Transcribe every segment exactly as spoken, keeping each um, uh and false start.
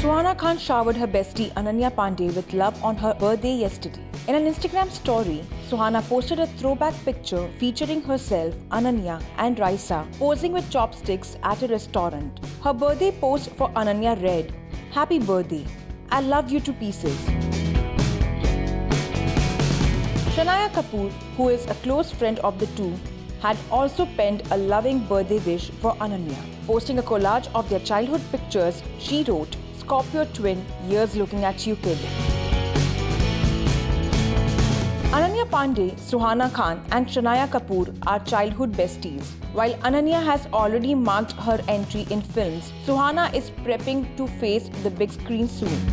Suhana Khan showered her bestie Ananya Panday with love on her birthday yesterday. In an Instagram story, Suhana posted a throwback picture featuring herself, Ananya and Raisa posing with chopsticks at a restaurant. Her birthday post for Ananya read, "Happy birthday, I love you to pieces." Shanaya Kapoor, who is a close friend of the two, had also penned a loving birthday wish for Ananya. Posting a collage of their childhood pictures, she wrote, "Scorpio twin, years looking at you kid." Ananya Panday, Suhana Khan and Shanaya Kapoor are childhood besties. While Ananya has already marked her entry in films, Suhana is prepping to face the big screen soon.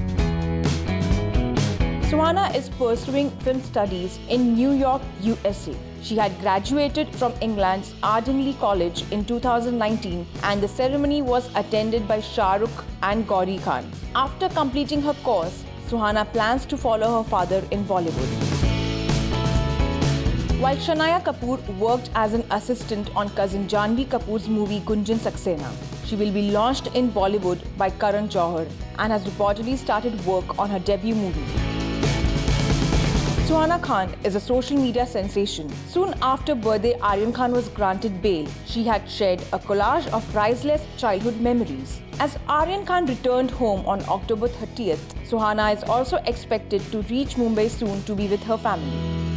Suhana is pursuing film studies in New York, U S A. She had graduated from England's Ardingly College in two thousand nineteen and the ceremony was attended by Shah Rukh and Gauri Khan. After completing her course, Suhana plans to follow her father in Bollywood. While Shanaya Kapoor worked as an assistant on cousin Janhvi Kapoor's movie Gunjan Saxena, she will be launched in Bollywood by Karan Johar and has reportedly started work on her debut movie. Suhana Khan is a social media sensation. Soon after birthday Aryan Khan was granted bail, she had shared a collage of priceless childhood memories. As Aryan Khan returned home on October thirtieth, Suhana is also expected to reach Mumbai soon to be with her family.